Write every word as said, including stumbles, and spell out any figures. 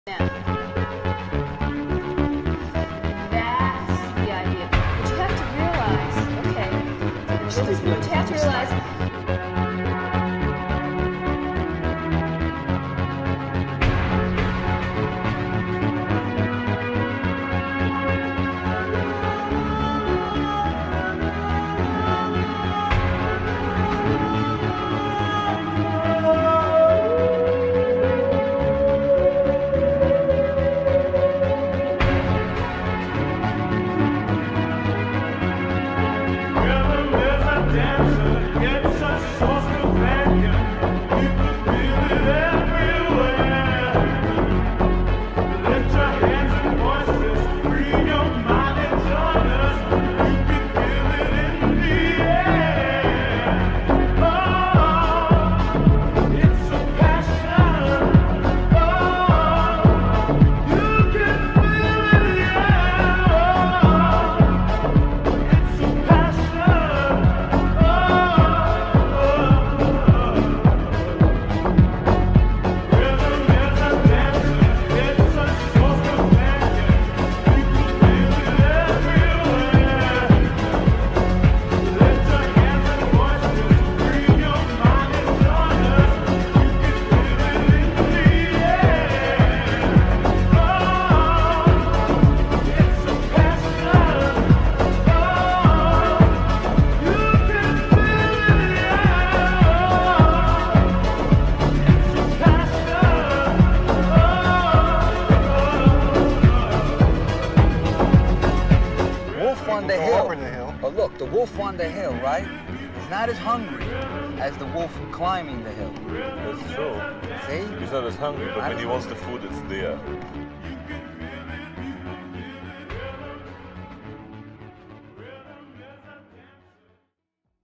That's the idea. But you have to realize, okay, this is what you have to realize. On the hill. the hill. Oh, look, the wolf on the hill, right, is not as hungry as the wolf climbing the hill. That's true. See? He's not as hungry, but Not when as he wants the food, it's there.